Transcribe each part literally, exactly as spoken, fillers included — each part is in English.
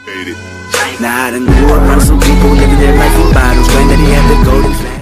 Now I done grew up around some people living their life in bottles. Granddaddy had the golden flask.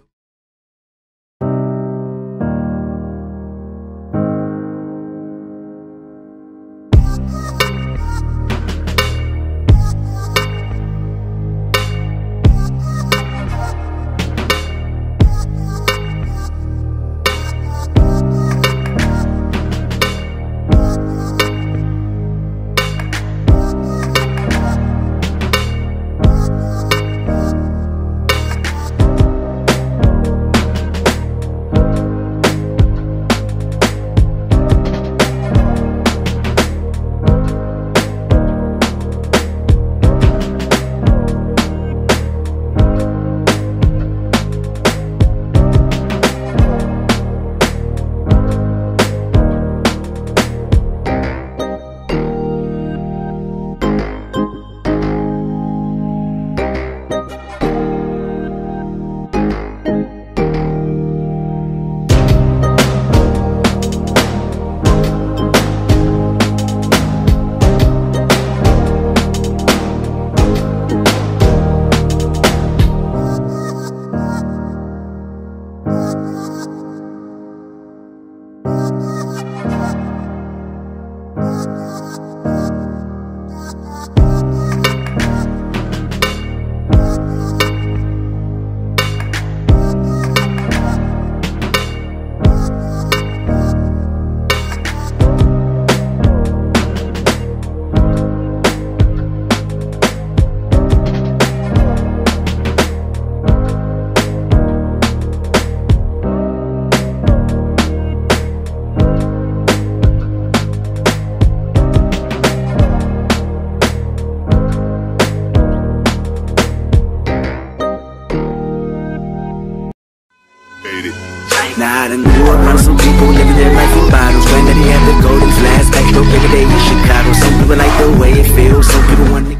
Now I done grew up around some people living their life in bottles. Granddaddy had the golden flask, back door every day in Chicago. Some people like the way it feels, some people want to